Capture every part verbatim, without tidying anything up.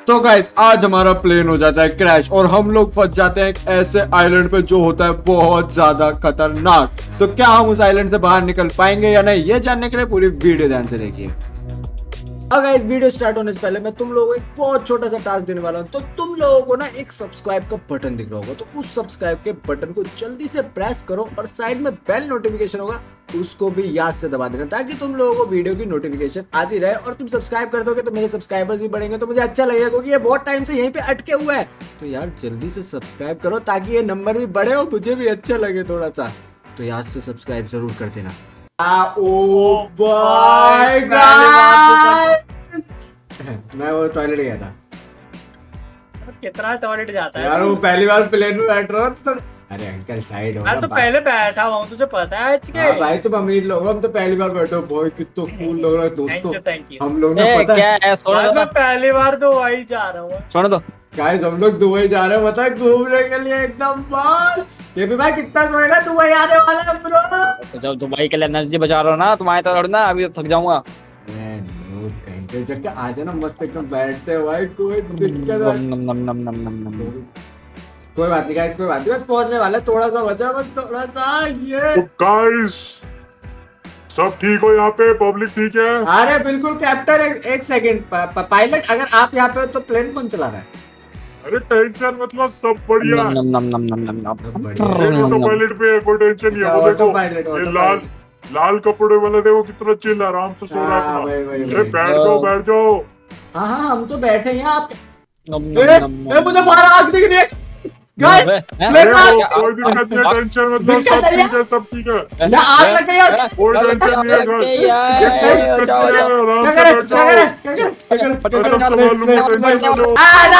तो गाइस आज हमारा प्लेन हो जाता है क्रैश और हम लोग फंस जाते हैं एक ऐसे आइलैंड पे जो होता है बहुत ज्यादा खतरनाक। तो क्या हम उस आइलैंड से बाहर निकल पाएंगे या नहीं, ये जानने के लिए पूरी वीडियो ध्यान से देखिए। अगर इस वीडियो स्टार्ट होने से पहले मैं तुम लोगों को एक बहुत छोटा सा टास्क देने वाला हूँ। तो तुम लोगों को ना एक सब्सक्राइब का बटन दिख रहा होगा, तो उस सब्सक्राइब के बटन को जल्दी से प्रेस करो और साइड में बेल नोटिफिकेशन होगा उसको भी याद से दबा देना, ताकि तुम लोगों को वीडियो की नोटिफिकेशन आती रहे। और तुम सब्सक्राइब कर दोगे तो मेरे सब्सक्राइबर्स भी बढ़ेंगे, तो मुझे अच्छा लगेगा, क्योंकि ये बहुत टाइम से यहीं पे अटके हुआ है। तो यार जल्दी से सब्सक्राइब करो ताकि ये नंबर भी बढ़े और मुझे भी अच्छा लगे थोड़ा सा। तो याद से सब्सक्राइब जरूर कर देना। ओ बाय गाइस, मैं वो टॉयलेट गया था। कितना टॉयलेट जाता है यार, वो पहली बार प्लेन में बैठ रहा था। अरे अंकल साइड हो। मैं तो पहले बैठा हुआ हूँ, तुझे पता है आज के। हाँ भाई तुम अमीर लोग, हम तो पहली बार बैठे हो। बॉय कितना कूल लग रहा है दोस्तों। Thank you. हम लोग ना पता क्या है है, सोने दो। मैं पहली बार तो वही जा रहा हूँ। सोने दो गाइस, हम लोग दुबई जा रहे हैं, पता है, घूमने के लिए एकदम मस्त। ये भी भाई कितना सोएगा, दुबई आने वाला है ब्रो। तो जब दुबई के लिए एनर्जी बचा रहा हो ना, तुम्हारे तो लड़ना अभी थक जाऊंगा। जब आ जाना मस्त एकदम बैठते भाई, कोई दिक्कत नम नम नम नम नम नम। कोई बात नहीं गाइस, कोई बात नहीं, बस पहुंचने वाला है, थोड़ा सा बचा, बस थोड़ा सा। ये तो गाइस सब ठीक हो यहाँ पे, पब्लिक ठीक है? अरे बिल्कुल कैप्टन, एक, एक सेकंड पायलट, अगर आप यहाँ पे हो तो प्लेन कौन चला रहा है? अरे टेंशन मतलब सब बढ़िया। नम नम नम नम नम नम। ऑटो पायलट पे है, कोई टेंशन नहीं है। वो देखो ये लाल लाल कपड़े वाला, देखो कितना चिल आराम से सो रहा है अपना। बैठ जाओ बैठ जाओ। हाँ हाँ हम तो बैठे हैं। आप मुझे बाहर आग दिख रही है गाइस, कोई दिक्कत नहीं है, टेंशन मतलब सब ठीक है, सब ठीक है। या आग लग गई है, कोई टेंशन नहीं है गाइस, आराम से बैठ जाओ, सब संभाल लूंगा, टेंशन मत लो।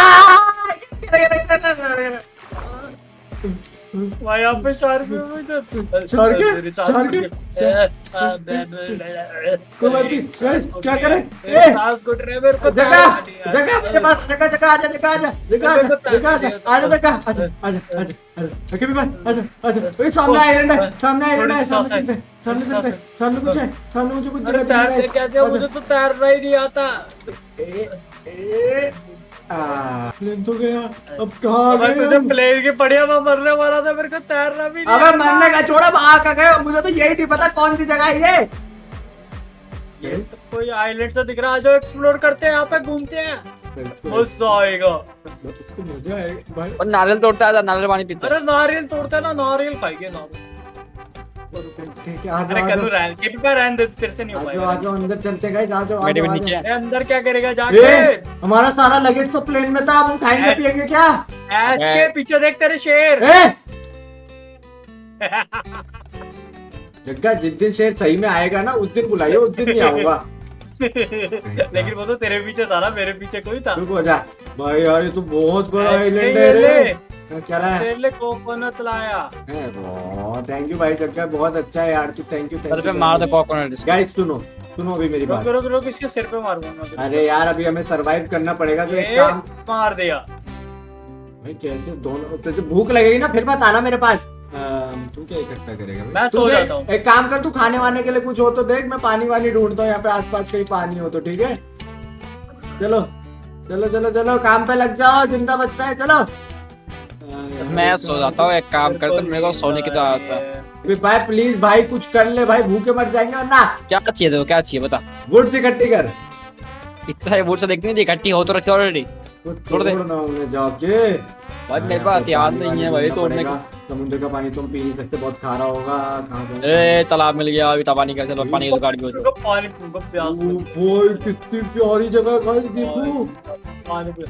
भाई यहाँ पे शार्क शार्क है, शार्क है। कोई बात नहीं, क्या करें? सांस घुट रहे मेरे को। जगह जगह मेरे पास, जगह जगह आजा, जगह आजा, जगह आजा, जगह आजा, आजा जगह, आजा आजा आजा आजा। ओके बाबा, आजा आजा। ओए सामने आइलैंड है, सामने आइलैंड है, सामने चलते, सामने चलते, सामने कुछ है, सामने मुझे कुछ जगह तैरते कैसे हो? मुझे तो तैरना ही नहीं आता। ए ए प्लेन तो गया, अब कहाँ गए? तुझे प्लेन की बढ़िया में मरने वाला था, मेरे को तैरना भी नहीं। अबे मरने का छोड़ा, आ का गए, मुझे तो यही नहीं पता कौन सी जगह है ये। ये तो कोई आइलैंड से दिख रहा है, जो एक्सप्लोर करते हैं, यहाँ पे घूमते हैं, मजा आएगा। इसको मजा आएगा भाई। और नारियल तोड़ता है, नारियल पानी पीता है। अरे नारियल तोड़ते हैं ना, नारियल खाएंगे नारियल। ठीक है, आ अरे जाओ, कदू रहन के पे रहन दे, तेरे से नहीं हो आ जाओ, पाएगा। आ जाओ, अंदर चलते गाइस, आ जाओ, आ मेरे जाओ, भी आ नीचे जाओ। है। अरे अंदर क्या करेगा जाके? ए, हमारा सारा लगेज तो प्लेन में था, अब हम खाएंगे पिएंगे क्या? एच के पीछे देख तेरे शेर। ए जग्गा, जिस दिन शेर सही में आएगा ना उस दिन बुलाइए, उस दिन नहीं आऊंगा। लेकिन वो तो तेरे पीछे था ना, मेरे पीछे कोई था। रुको जा भाई, यार ये तो बहुत बड़ा एच के आइलैंड ये है ले। रे। क्या लाया? तेरे लिए कोकोनट लाया। थैंक यू भाई जग्गा, बहुत अच्छा है यार तू, थैंक यू सर थैंक पे यू। मार दे कोकोनट। गाइस सुनो सुनो अभी मेरी रुक बात। रुक रुक, इसके सिर पे मारूंगा मैं। अरे यार अभी हमें सरवाइव करना पड़ेगा, तो एक ए, काम। मार दिया भाई कैसे दोनों, तुझे भूख लगेगी ना फिर मत आना मेरे पास। तू क्या इकट्ठा करेगा भाई? मैं तू सो देख, जाता हूँ। एक काम कर, तू खाने वाने के लिए कुछ हो तो देख, मैं पानी वानी ढूंढता हूँ यहाँ पे आसपास, कहीं पानी हो तो। ठीक है चलो चलो चलो चलो, काम पे लग जाओ, जिंदा बचता है, चलो। मैं सो जाता हूँ, एक काम करता हूँ, मेरे को सोने की आदत है। भाई प्लीज भाई कुछ कर ले भाई, भूखे मर जाएंगे वरना। क्या चाहिए देखो, क्या चाहिए बता। वुड इकट्ठी कर। इच्छा है वुड से देखनी थी, इकट्ठी हो तो रखी ऑलरेडी। छोड़ दे ना उन्हें जाके भाई मेरे पास याद नहीं है भाई तोड़ने का। समुद्र का पानी तुम पी नहीं सकते, बहुत खारा होगा। कहाँ ए तालाब मिल गया, अभी पानी का, चलो पानी की गाड़ी में। पानी पीऊंगा, प्यास लगी। ओए कितनी प्यारी जगह गाइस, देखो पानी पी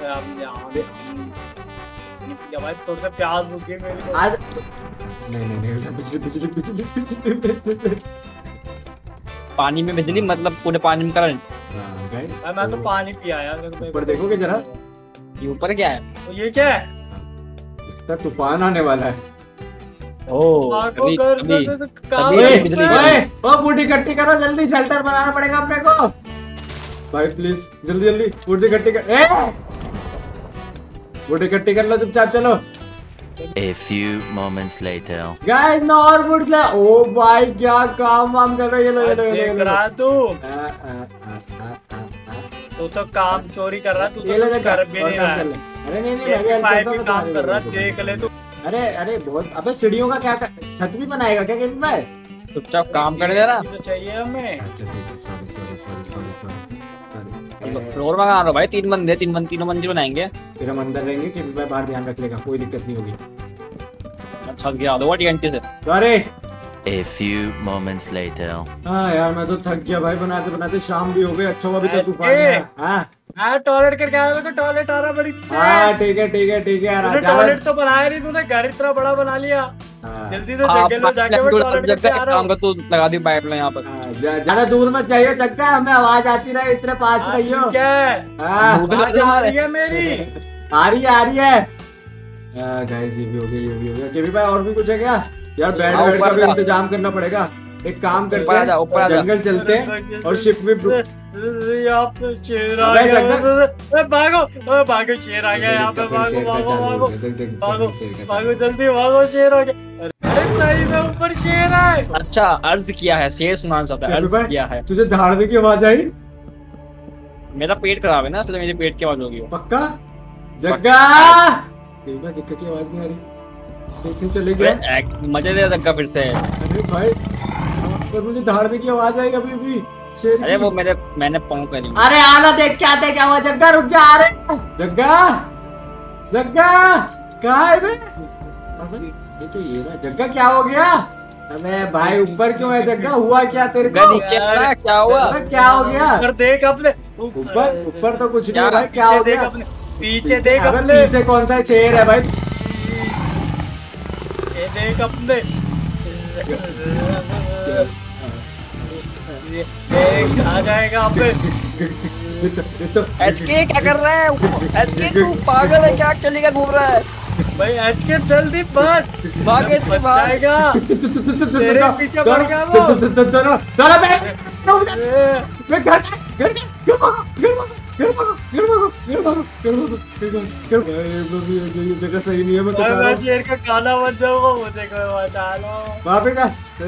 भाई, थोड़ा प्यास भूखी मेरी को। आज नहीं नहीं नहीं, बिजली बिजली बिजली बिजली। पानी में बिजली मतलब पूरे पानी में करंट। हां गाइस, मैं तो पानी पिया यार। ऊपर देखोगे जरा, ये ऊपर क्या है? तो ये क्या है? इसका तूफान आने वाला है। ओह कभी कभी कभी कभी बिजली। ओए ओ वुड इकट्ठी करो जल्दी, शेल्टर बनाना पड़ेगा अपने को। भाई प्लीज जल्दी जल्दी वुड इकट्ठी कर। ए वुड इकट्ठी कर लो चुपचाप, चलो। A few moments later. Guys मैं और वुड ला। ओ भाई क्या काम वाम कर रहे हो, ये लो ये लो ये लो, ये लो। करा तू। तू तो काम चोरी कर रहा, तू ये ले तो जग्गा, कर भी और नहीं काम रहा कर है। ले। अरे नहीं नहीं मैं भी ये हेल्प पाइप करता हूँ, भी मैं काम कर रहा, तुम्हारी देख ले तू। अरे अरे बहुत अबे सीढ़ियों का क्या कर... छत भी बनाएगा क्या केपी भाई? चुपचाप काम कर दे रहा। तो चाहिए हमें। अच्छा ठीक है sorry sorry sorry sorry sorry sorry floor में कहाँ रहो भाई, तीन बंदे तीन बंद तीनों मंजिल बनाएंगे। फिर हम अंदर रहेंगे केपी भाई बाहर ध्यान रख लेगा, कोई दिक्कत नहीं होगी। अच्छा गिरा दो टीएनटी से। अरे A few moments later. हाँ यार मैं तो थक गया भाई, बनाते बनाते शाम भी हो गई। अच्छा हुआ अभी तक तूफान ए, नहीं आया। हाँ हाँ टॉयलेट करके आया, मेरे को टॉयलेट आ रहा बड़ी तेज। हाँ ठीक है ठीक है ठीक है यार तूने ज्यादा- टॉयलेट तो बनाया नहीं, तूने घर इतना बड़ा बना लिया। हाँ, जल्दी से जगह लो, जाके मैं टॉयलेट करके आ रहा काम हूँ। कर, तू लगा दी पाइपलाइन यहाँ पर। हाँ, ज्या- ज्यादा दूर मत जाइए चक्का, हमें आवाज आती रहे, इतने पास हाँ, रहियो। ठीक है, हाँ, आवाज आ रही है मेरी। आ रही है आ रही है। हाँ, गाइस ये भी हो गया ये भी हो गया। केपी भाई और भी कुछ है क्या यार? बेड हाँ, वेड का ऊपर भी जा। इंतजाम करना पड़ेगा। एक काम करते ऊपर आ जा, ऊपर आ हैं जा। जंगल चलते हैं और शिप विप यहाँ पे शेर आ अबे गया। जंगल- ए, भागो ए, भागो, शेर आ गया यहाँ पे। भागो भागो भागो भागो भागो, जल्दी भागो, शेर आ गया। अरे सही में ऊपर शेर है। अच्छा अर्ज किया है, शेर सुनाना चाहता है, अर्ज किया है। तुझे दहाड़ने की आवाज आई? मेरा पेट खराब है ना, इसलिए मेरी पेट की आवाज होगी। पक्का? जग्गा केपी भाई जग्गा की आवाज नहीं आ रही, देखने चले गया। अरे, एक- मजे ले जग्गा फिर से। अरे भाई पर मुझे दहाड़ने की आवाज आई अभी भी शेर अरे की। वो मेरे मैंने पाँव करी। अरे आना देख क्या आते क्या हुआ? जग्गा रुक जा, आ रहे जग्गा जग्गा कहाँ है बे? अबे, ये तो ये ना जग्गा, क्या हो गया? अबे भाई ऊपर क्यों है जग्गा? हुआ क्या तेरे गया को? नीचे पड़ा, क्या हुआ? अबे क्या हो गया? ऊपर देख अपने, ऊपर ऊपर तो कुछ नहीं क्या? है भाई, क्या पीछे हो देख गया? अपने, पीछे देख अबे अपने, पीछे कौन सा शेर है भाई? ये देख अपने। देख आ जाएगा अब। ये तो ये तो एचके क्या कर रहा है? एचके तू पागल है क्या? चलेगा घूम रहा है। भाई एच के जल्दी बच, भाग एचके बच भाग। जाएगा। तेरे पीछे पड़ गया वो। दोनों दोनों मैं ए, मैं घर घर घर भागो घर भागो घर भागो घर भागो घर भागो घर भागो घर भागो घर भागो। ये तो भी ये जगह सही नहीं है, मैं तो भाई जा रहा मैं हूँ। शेर का खाना बन जाऊंगा, मुझे कोई बचा लो। वहाँ पे का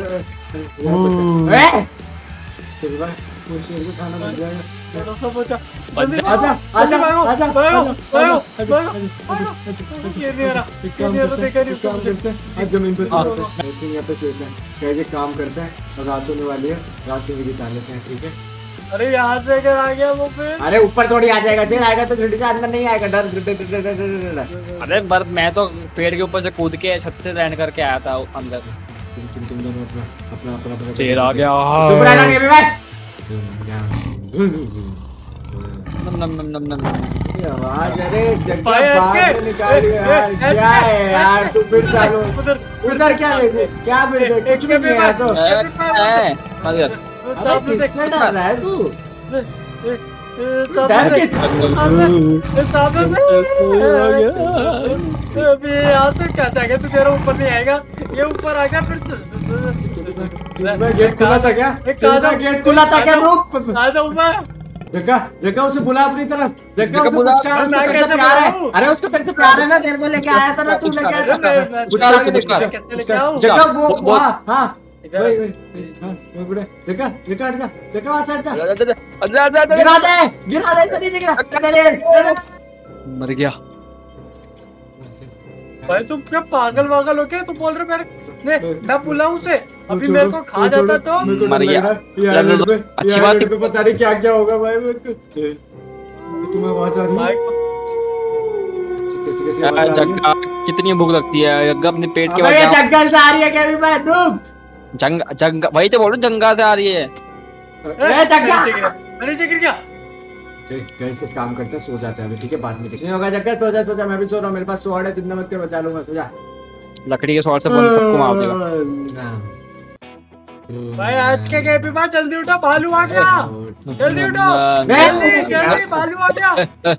ए चल भाई वो शेर को खाना बन जाएगा। थोड़ा सा बचा, बच जल्दी जा। आजा भागो, आजा जल्दी भागो, आजा भागो, आजा भागो, आजा भागो, आजा भागो। शेर नहीं आ रहा, एक शेर काम नहीं आ रहा, करते देखा हैं नहीं एक काम उसको। करते हैं आज जमीन पे सो हाँ। जाते हैं। एक दिन यहाँ पे सोते हैं, क्या ये काम करते हैं और रात होने वाली है, रात में भी बिता लेते हैं ठीक है। अरे यहाँ से अगर आ गया वो फिर। अरे ऊपर थोड़ी आ जाएगा, देर आएगा तो खिड़की से अंदर नहीं आएगा, डर डर डर डर डर डर डर। अरे बर मैं तो पेड़ के ऊपर से कूद के छत से लैंड करके आया था अंदर। तुम तुम तुम दोनों अपना अपना अपना अपना शेर आ गया। चुप रहना केपी भाई। नम नम नम नम नम। ये आवाज अरे जग्गा भाई, एच के, बाहर निकाल ए, यार, ए, एच क्या के, है यार? तू बिट डालो उधर उधर, क्या देखो क्या बिट देख, कुछ भी नहीं है तो। ए, ए, मगर अबे सामने देख, किससे डर रहा है तू? सामने डर देख, के सामने सामने देख। अबे यहाँ से क्या जाएगा तू? तेरा ऊपर नहीं आएगा, ये ऊपर आ गया फिर से। मैं गेट खुला था क्या? एक कहा था- गेट खुला था क्या? रुक आ जाऊँ मैं। जग्गा जग्गा उसे बुला अपनी तरफ, जग्गा जग्गा उसे बुला, कुछ कहा, उसको मैं तेरे से कैसे प्यार है। बुलाऊं? अरे उसको तेरे से प्यार है ना, तेरे को लेके आया था ना, तू कुछ लेके कर, आया कुछ था। मैं- मैं- कुछ कर, कर, कुछ कर। कैसे लेके आऊँ? जग्गा वो वो- वो- हाँ हाँ इधर। वही वही हाँ वो बुढ़े जग्गा जग्गा हट जा, जग्गा वहाँ से हट जा, अरे अरे अरे अरे गिरा दे गिरा दे इधर ही गिरा दे दे। मर गया। भाई तुम क्या पागल वागल हो क्या? तुम बोल रहे मेरे ने मैं बुलाऊं उसे? अभी छोड़ो, मेरे को खा छोड़ो, जाता तो। मेरे को मर डर लग गया। रहा है। ये लड़ आइलैंड लो। पे अच्छी ये बात आइलैंड पे पता नहीं क्या क्या होगा भाई। मेरे को- ए, तुम्हें आवाज आ रही है? भाई कैसी कैसी आवाज आ रही है? जग्गा कितनी भूख लगती है जग्गा, अपने पेट के अबे ये बाद जंगल से आ रही है केपी भाई, धूप। जंग जंग वही तो बोल रहा हूँ, जंगा से आ रही है। ए जग्गा नीचे गिरा, मैं नीचे गिर गया। कहीं से काम करते हैं, सो जाते हैं अभी ठीक है, बाद में देखते हैं। नहीं होगा जग्गा, सो जा सो जा, मैं भी सो रहा हूँ, मेरे पास स्वॉर्ड है, जितना मत कर बचा लूंगा, सो जा। लकड़ी के शॉट से बंद सबको मार देगा। भाई आज के केपी भाई जल्दी उठो, भालू आ गया। जल्दी उठो, जल्दी जल्दी भालू आ गया।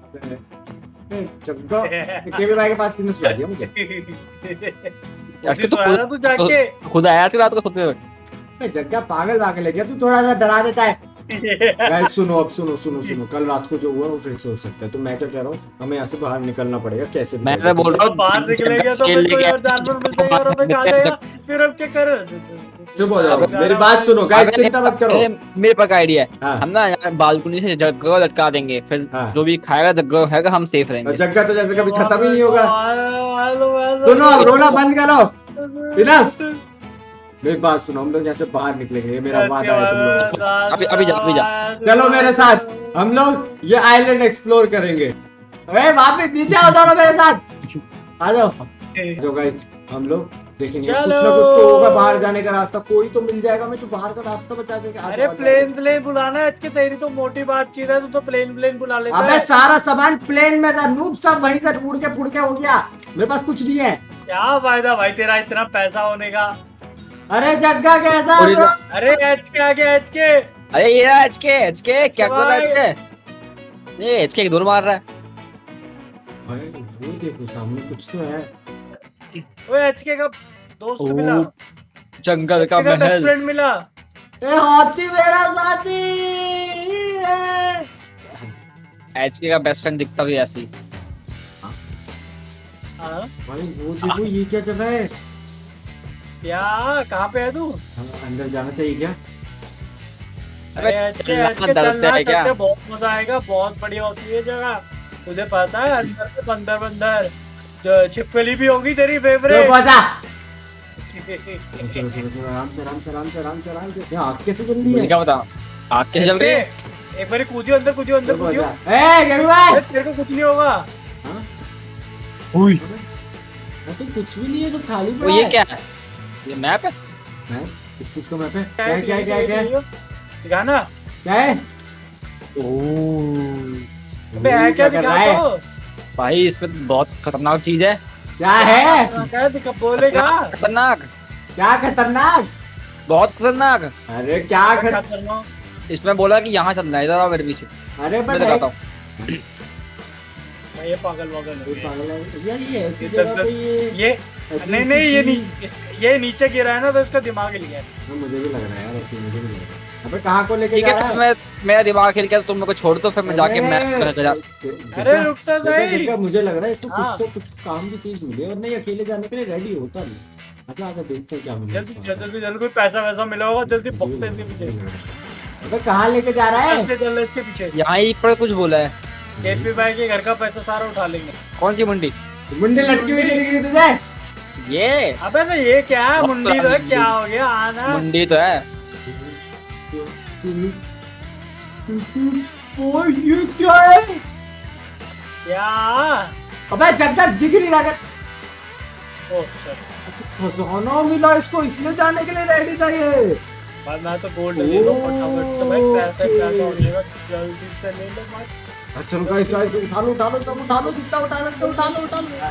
जग्गा केपी भाई के पास किसने सुला दिया मुझे? आज के तो सोया था तू जाके। खुद आया थी रात को सोते हुए। ए, जग्गा पागल पागल है क्या तू? थोड़ा सा डरा देता है, गाइस सुनो अब सुनो सुनो सुनो कल रात को जो हुआ वो फिर से हो सकता है। तो मैं क्या कह रहा हूँ, हमें यहाँ से बाहर निकलना पड़ेगा कैसे भी मैं करके। बोल रहा हूँ बाहर निकलेंगे तो फिर कोई और जानवर मिल जाएगा और हमें खा जाएगा, फिर हम क्या करें? चुप हो जाओ, मेरी बात सुनो गाइस, चिंता मत करो। मेरे पास आइडिया है, हाँ। हम ना यहाँ बालकनी से जग्गा को लटका देंगे, फिर हाँ। जो भी खाएगा जग्गा खाएगा, हम सेफ रहेंगे। जग्गा तो जैसे कभी खत्म ही नहीं होगा। हेलो हेलो सुनो अब रोना बंद करो, इनफ। मेरी बात सुनो, हम लोग यहाँ से बाहर निकलेंगे, ये मेरा वादा है तुम लोगों को। अभी अभी जा अभी जा चलो मेरे साथ, हम लोग ये आइलैंड एक्सप्लोर करेंगे। अरे वापस नीचे आ जाओ मेरे साथ, आ जाओ। जो गाइस हम लोग देखेंगे कुछ ना कुछ तो होगा बाहर जाने का रास्ता, कोई तो मिल जाएगा हमें जो बाहर का रास्ता बचा देगा। अरे प्लेन प्लेन बुलाना है, इसके तेरी तो मोटी बातचीत है, तू तो प्लेन प्लेन बुला लेता है। अबे सारा सामान प्लेन में था, नूब सब वहीं से उड़ के फुड़ के हो गया, मेरे पास कुछ नहीं है। क्या फायदा भाई तेरा इतना पैसा होने का? अरे जग्गा कैसा? अरे एच के आगे एच के, अरे ये एच के एच के क्या कर रहा है एच के? ये एच के दूर मार रहा है। भाई वो देखो सामने कुछ तो है। ओए एच के का दोस्त मिला, जंगल का बेस्ट महल। फ्रेंड मिला। ए हाथी मेरा साथी है। एच के का बेस्ट फ्रेंड दिखता भी ऐसी। हाँ भाई वो देखो ये क्या जगह है? क्या कहाँ पे है तू? हाँ, अंदर जाना चाहिए क्या? अरे एच के एच के चलना चलते बहुत मजा आएगा, बहुत बढ़िया होती है जगह। तुझे पता है अंदर में बंदर बंदर जो छिपकली भी होगी तेरी फेवरेट। बजा चलो चलो चलो आराम से आराम से आराम से आराम से आराम से। यहाँ आग कैसे जल रही है? क्या बता आग कैसे जल रही है? एक बार कूदियो अंदर, कूदियो अंदर, कूदियो। ए गरीब भाई तेरे को कुछ नहीं होगा। ओए तो कुछ भी नहीं है, तो खाली वो पड़ा ये है। क्या है? ये मैप है? हैं? इस चीज का मैप है? क्या है क्या है क्या है क्या है? दिखाना क्या है? ओह अबे है क्या? कर दिखा रहा है? तो भाई इसमें तो बहुत खतरनाक चीज है। क्या है? क्या दिखा बोलेगा? खतरनाक, क्या खतरनाक? बहुत खतरनाक। अरे क्या खतर... खतरनाक। इसमें बोला कि यहाँ चलना है, इधर आओ मेरे पीछे, अरे मैं पर दिखाता हूँ। ये पागल वागल ये है। पागल है यार, ये ऐसी ये जगह चल- पे ये ये ऐसी नहीं ऐसी नहीं ये नी, चीज- इस, ये नीचे गिरा है ना तो इसका दिमाग हिल गया है। हाँ, मुझे भी लग रहा है यार, ऐसे मुझे भी लग रहा है। अबे कहाँ को लेके ठीक जा है रहा फिर है? मैं मेरा दिमाग हिल गया तो तुम मेरे को छोड़ दो, फिर मैं जाके मैप जा। अरे रुक तो सही। मुझे लग रहा है इसको हाँ। कुछ तो कुछ काम की चीज मिले, और नहीं अकेले जाने के लिए रेडी होता नहीं। अच्छा आगे देखते हैं क्या मिलेगा। जल्दी जल्दी जल्दी कोई पैसा वैसा मिला होगा, जल्दी भगते इसके पीछे। अबे कहाँ लेके जा रहा है? जल्दी चल इसके पीछे। यहाँ ही पर कुछ बोला है। केपी भाई के घर का पैसा सारा उठा लेंगे। कौन सी मंडी? मुंडी लटकी हुई नहीं दिख रही तुझे? ये अबे तो ये क्या है? मुंडी तो है, क्या हो गया आना? मंडी तो है। ओ ये क्या है? क्या? अबे जगह दिख नहीं रहा। ओ सर खजाना मिला इसको, इसलिए जाने के लिए रेडी था ये। भाई मैं तो गोल्ड ले लो फटाफट, तो भाई पैसा पैसा हो जाएगा, जल्दी से ले लो भाई। अच्छा रुका, इसका उठा लो उठा लो सब उठा लो, जितना उठा सकते हो उठा लो उठा लो।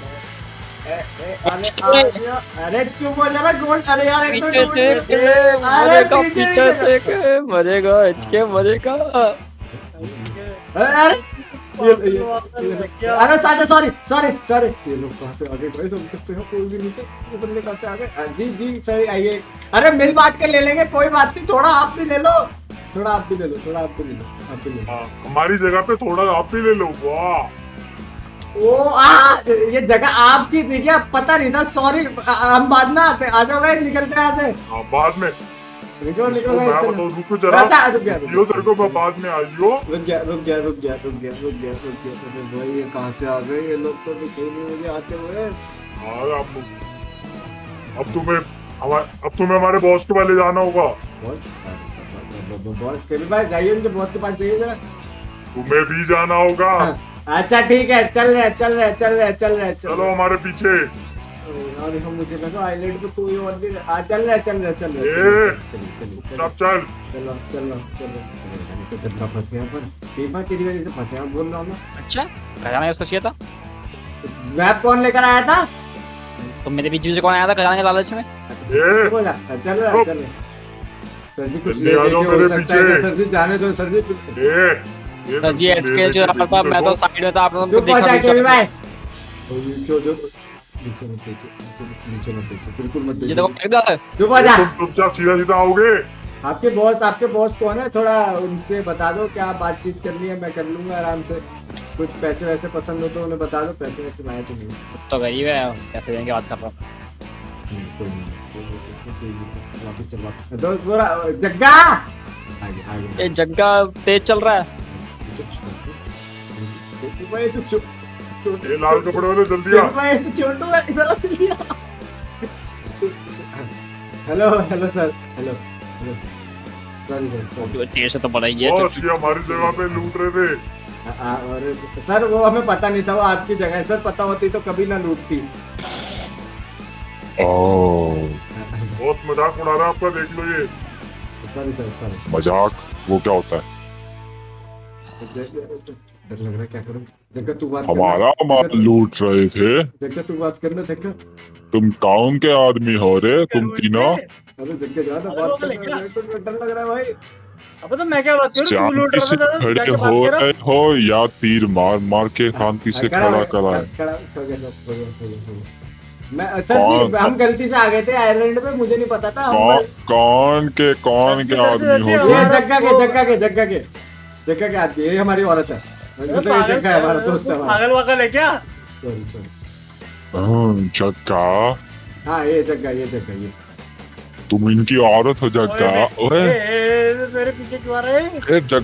अरे अरे चुप हो जा गोल्ड। अरे यार एक तो पीछे टूट से गया। अरे पीछे पीछे से मरेगा, इसके मरेगा। अरे अरे ये ये ये- अरे साजा सॉरी सॉरी सॉरी। ये लोग कहाँ से आ गए भाई? सब तक तो यहाँ कोई भी नहीं थे, ये बंदे कहाँ से आ गए? अ, जी जी सही आइए। अरे मिल बांट के ले लेंगे, कोई बात नहीं। थोड़ा आप भी ले लो, थोड़ा आप भी ले लो, थोड़ा आप भी ले लो, आप भी ले लो। हाँ, हमारी जगह पे थोड़ा आप भी ले लो। वाह ओ आ ये जगह आपकी थी क्या? पता नहीं था, सॉरी। हम बाद में आते, आ जाओ भाई, निकलते हैं यहाँ से। हाँ, बाद में निकलो इसको निकलो मैं भाई, चलो। बताऊं, रुको जरा। अच्छा, रुक गया, रुक यो तेरे को मैं बाद में आइयो। रुक गया रुक गया रुक गया रुक गया रुक गया रुक गया। अरे भाई ये कहाँ से आ गए? ये लोग तो दिखे ही नहीं मुझे आते हुए। हाँ, अब अब तुम्हें हमारे अब तुम्हें हमारे बॉस के पास ले जाना होगा। बॉस बॉस के भी भाई जाइए, उनके बॉस के पास जाइए जरा। तुम्हें भी जाना होगा। अच्छा ठीक है, चल रहे चल रहे चल रहे चल रहे चलो हमारे पीछे। और देखो मुझे लगा आइलैंड पे कोई और भी आ। चल रहे चल रहे चल रहे ए, चलिए चलिए अब चल। चलो चलो चलो। तो कितना फंस गया पर पेपर तेरी वजह से फंसे हैं, बोल रहा हूँ ना। अच्छा खजाना इसको चाहिए था? मैप कौन लेकर आया था? तो मेरे बीच में कौन आया था खजाने के लालच में? ए, बोला चल रहा चल रहा। सर जी कुछ जल्दी ले आ जाओ लेके हो मेरे सकता है पीछे। क्या? सर जी जाने दो सर जी। ए, ये सर जी एच के जो रहा था, मैं तो साइड में था, आप लोगों को चुप हो देखा जा भी केवी भाई। नहीं। जो जो नीचे मत देखो, नीचे नीचे मत देखो, बिल्कुल मत ये देखो। देखो एकदम चुप हो जा। तुम चुपचाप सीधा सीधा आओगे। आपके बॉस आपके बॉस कौन है, थोड़ा उनसे बता दो क्या बातचीत करनी है, मैं कर लूंगा आराम से। कुछ पैसे वैसे पसंद हो तो उन्हें बता दो, पैसे वैसे लाए तो नहीं। तो गरीब है, कैसे देंगे बात कर रहा हूँ। कोई नहीं, वापस चल वापस। दोस्त बोला जग्गा आगे आगे। ये जग्गा तेज चल रहा है। भाई तो चुप, ये लाल कपड़े वाले जल्दी आ। भाई तो छोटू है, इधर आ जल्दी आ। Hello hello sir, hello hello sorry sir sorry. तेज से तो बड़ा ही है। बॉस ये हमारी जगह पे लूट रहे थे। आ, और सर वो हमें पता नहीं था, वो आपकी जगह है सर, पता होती तो कभी ना लूटती। बॉस मजाक उड़ा रहा है आपका, देख लो ये। Sorry sir sorry. मजाक वो क्या होता है? डर लग रहा है, क्या करूं? जग्गा तू बात हमारा माल लूट रहे थे। जग्गा तू बात करना जग्गा। तुम टाउन के आदमी हो रे, तुम तीनों। अरे जग्गा जा ना बात करना, मेरे को डर लग रहा है भाई। अब तो मैं क्या बात करूं, तू लूट रहा था ज्यादा, खड़े क्या हो बात कर रहे हो या तीर मार मार के शांति से खड़ा करा है। खड़ा हो गया हो गया हो गया। मैं सर जी हम गलती से आ गए थे आयरलैंड पे, मुझे नहीं पता था। कौन कौन के कौन के आदमी हो? ये जग्गा के जग्गा के जग्गा के जग्गा के आदमी, ये हमारी औरत है, मतलब ये जग्गा है, हमारा दोस्त है। पागल वागल है क्या? Sorry sorry. हम्म, जग्गा। हाँ ये जग्गा ये जग्गा ये। तुम इनकी औरत हो जग्गा? ओए मेरे पीछे क्यों आ रहे हैं? ए जग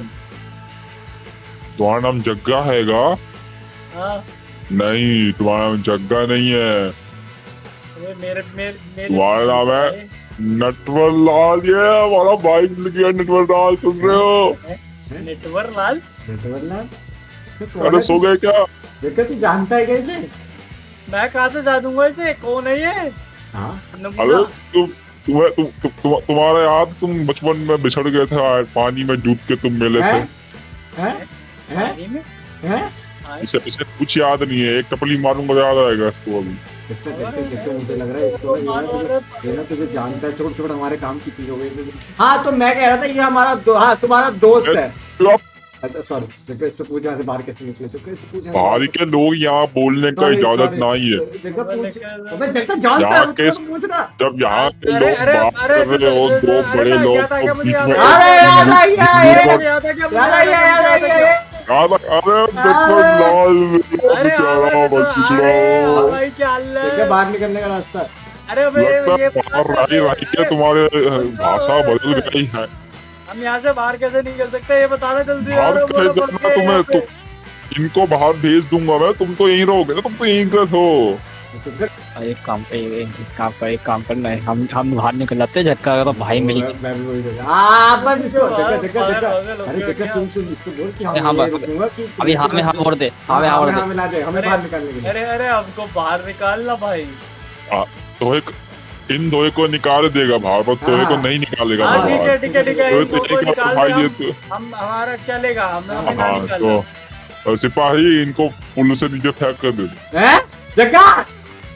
तुम्हारा नाम जग्गा हैगा? हाँ नहीं, तुम्हारा नाम जग्गा नहीं है। मेरे मेरे मेरे तुम्हारा नाम है नटवर लाल। ये हमारा भाई मिल गया, नटवर लाल, सुन रहे हो? नेटवर लाल। नेटवर लाल, अरे सो गए क्या? जग्गा तू जानता है कैसे? मैं कहाँ से जा दूंगा इसे, कौन है ये? हाँ अरे तुम तुम्हें तुम तुम तुम तुम्हारा याद, तुम बचपन में बिछड़ गए थे, पानी में डूब के तुम मिले थे। हैं हैं हैं? इसे इसे कुछ याद नहीं है, एक टपली मारूंगा याद आएगा इसको अभी। कितना कितना कितना मुझे लग रहा है इसको, ये ना तुझे ये ना तुझे जानता है, छोड़ छोड़ हमारे काम की चीज हो गई। हाँ तो मैं कह रहा था ये हमारा दो, हाँ तुम्हारा दोस्त है। अच्छा सॉरी, जगह इससे पूछ यहाँ से बाहर कैसे निकले? तो कैसे पूछ? बाहर के लोग यहाँ बोलने का इजाजत नहीं है। जगह पूछ, अबे जगह जानता है उसको पूछ ना। जब यहाँ के अरे, लोग अरे, बात अरे, कर रहे हो, अरे, दो अरे, बड़े मैं लोग क्या था, क्या तो मुझे बीच याद में- आ- अरे याद आ गया, अरे याद आ गया, मुझे याद आ गया, याद आ गया। याद आ- अरे नटवर लाल अरे बेचारा मत पिछड़ा अरे हो। भाई क्या हाल है? जगह बाहर निकलने का रास्ता। अरे अबे लगता ये है बाहर राही राही के तुम्हारे भाषा बदल गई है। हम यहाँ से बाहर कैसे निकल सकते हैं, ये बताना जल्दी यार। बाहर वो लोग कैसे फंस जाना गए यहाँ तुम्हें? पे। तुम इनको बाहर भेज दूंगा मैं, तुम तो यहीं रहोगे ना, तुम तो यहीं कर हो। एक काम पे एक काम पे एक काम करना है, हम हम बाहर निकल जाते हैं। झटका का तो भाई मिल गया। मैं भी वही जगह आ बस इसको जगह जगह पागल, जगह पागल, अरे हो जगह गया। सुन सुन इसको बोल कि हम हाँ, ये बस- रुकूंगा कि अभी हाँ में हाँ और दे, हाँ में हाँ और हाँ दे। मिला दे, हमें अरे- बाहर निकालने के लिए। अरे अरे हमको बाहर निकालना भाई। तो एक इन दो को निकाल देगा बाहर, पर तोहे को हाँ। नहीं निकालेगा हाँ बाहर। ठीक है ठीक है ठीक है, तो इन दो को एक निकाल भाई दे, ये हम तो हम हमारा चलेगा, हम हमें ना हाँ निकालना। तो सिपाही इनको पुल से नीचे फेंक कर दे। हैं जगह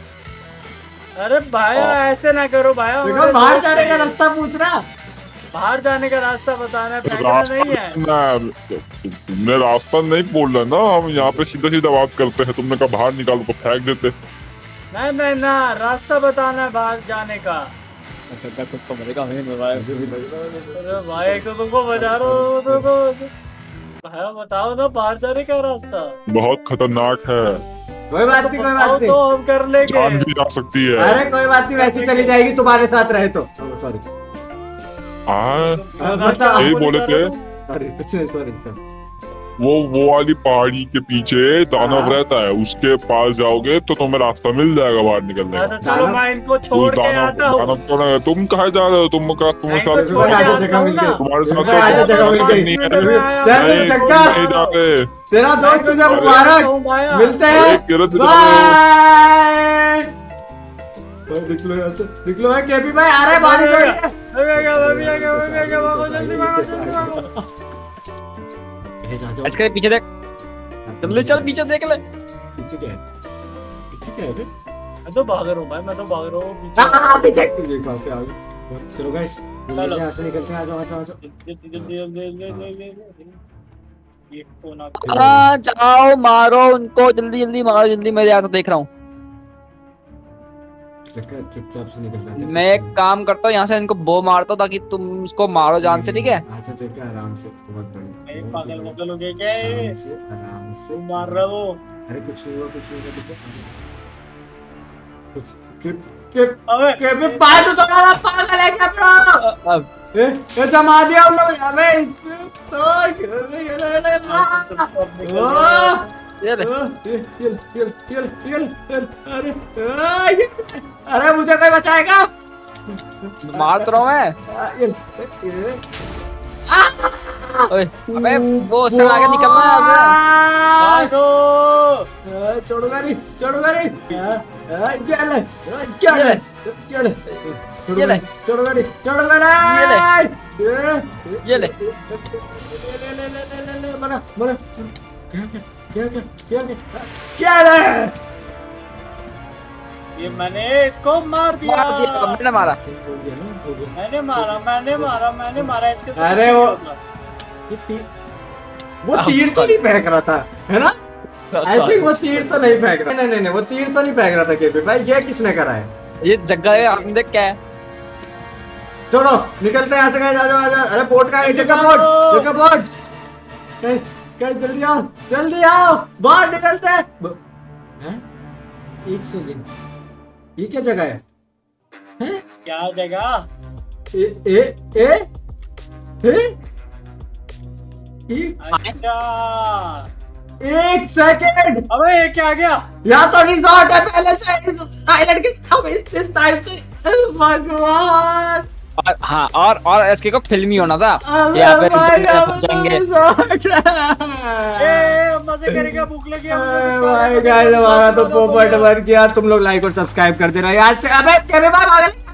अरे भाई ऐसे ना करो भाई, जगह हमारे बाहर दोस्त जाने का हैं। रास्ता पूछ रहा। बाहर जाने का रास्ता बताना है, फेंकना रास्ता नहीं है। ना, तुमने रास्ता नहीं बोला ना, हम यहाँ पे सीधा सीधा बात करते हैं। तुमने कहा बाहर निकालो तो फेंक देते। नहीं नहीं ना, रास्ता बताना है बाहर जाने का। झटका कुछ तो मरेगा, हमें नहीं मरवाएगा। अरे भाई तो तुमको बजा रहा हूँ तो, तो भाई बताओ ना बाहर जाने का रास्ता। बहुत खतरनाक है, कोई बात नहीं कोई बताओ बात तो नहीं। हम कर लेंगे। जान भी जा सकती है। अरे कोई बात नहीं, वैसे चली जाएगी तुम्हारे साथ रहे तो। सॉरी हाँ बताओ। यही बोले थे। सॉरी कुछ नहीं, सॉरी सर। वो वो वाली पहाड़ी के पीछे दानव हाँ। रहता है, उसके पास जाओगे तो तुम्हें रास्ता मिल जाएगा बाहर निकलने अच्छा का। चलो मैं इनको उस छोड़ के दानव आता हूँ। दानव कौन है? तुम कहाँ जा रहे हो? तुम का तुम नहीं तो साथ छोड़ के आजा, आता जगह हूँ मिल ना। गई। तुम्हारे साथ जगह आजा, तो जगह मिल गई। नहीं है। चल नहीं, जग्गा, नहीं जा रहे। तेरा दोस्त तुझे मैं मुबारक, हूँ भाया। मिलते अरे हैं। किरत जा रहे हो। बाय। निकलो यहाँ से, निकलो है केपी भाई, आ रहा है बारिश हो रही है। मैं भी आ गया, मैं भी आ गया, मैं भी आ गया, भागो जल्दी भागो जल्दी भागो। आज के पीछे देख, जल्दी चल पीछे देख ले। पीछे क्या है? पीछे क्या है बे? मैं तो भाग रहा हूँ भाई, मैं तो भाग रहा हूँ हाँ, पीछे। हाँ, पीछे। ये कहाँ से आ गए? चलो गाइस, चलो। यहाँ से निकलते हैं। आ जाओ आ जाओ आ जाओ। जल्दी जल्दी जल्दी जल्दी जल्दी। ये फोन आ हाँ जाओ मारो उनको, जल्दी जल्दी मारो, जल्दी मैं यहाँ देख रहा हूँ। चक्कर चुपचाप से निकल जाते हैं। मैं एक काम करता हूँ, यहाँ से इनको बो मारता हूँ ताकि तुम उसको मारो जान से, ठीक है? अच्छा चक्कर आराम से, बहुत बढ़िया। ए, पागल पागल हो गया क्या ये? आराम से आराम से तू मार रहा वो। अरे कुछ नहीं हुआ, कुछ नहीं हुआ, देखो कुछ के के अबे के भी बात तो ना पागल है क्या ब्रो? अब ए ए जमा दिया हम लोग अबे तो ये ले ले ये ले। ये ये ये ये ये अरे आ, ये अरे मुझे कोई बचाएगा? मार तो रहा हूँ मैं। आ, ये ये ओए, अबे वो उससे आगे निकलना है यहाँ भागो। आ, छोड़ूंगा नहीं, छोड़ूंगा नहीं। आ, आ, ये ले, आ, ये ले, ये ले, ये ले। छोड़ूंगा नहीं, छोड़ूंगा नहीं। ये ले। ये ये ले। ले ले ले ले ले ले मरा मरा क्या क्या क्या क्या क्या क्या ले? ये मैंने इसको मार दिया। मार दिया, मैंने मारा। मैंने मारा मैंने मारा मैंने मारा इसके साथ। अरे वो ये तीर वो तीर तो नहीं फेंक रहा था, है ना? आई थिंक वो तीर तो नहीं फेंक रहा। नहीं नहीं नहीं वो तीर तो नहीं फेंक रहा था केपी भाई। ये किसने करा है? ये जगह है, आपने देख क्या है? छोड़ो, निकलते हैं यहाँ से। गाइस आ जाओ आ जाओ। अरे बोट का है, जगह बोट, जगह बोट। गाइस गाइस जल्दी आओ, जल्दी आओ, बाहर निकलते हैं। ब- हैं? एक सेकंड, ये क्या जगह है? हैं? क्या जगह? ए ए ए ए एक अच्छा एक सेकंड, अबे ये क्या गया? यहाँ तो रिजॉर्ट है पहले से इस आइलैंड के हमें इस टाइम से। भगवान और हाँ, और और एसके को फिल्म ही होना था। अबे यहाँ पे भाई, अब तो जाएंगे। रिजॉर्ट है। ए मजे करेगा, भूख लगी है मुझे। भाई गाइस हमारा तो पोपट बन गया। तुम लोग लाइक और सब्सक्राइब करते रहो यार से। अबे क्या भाई पागल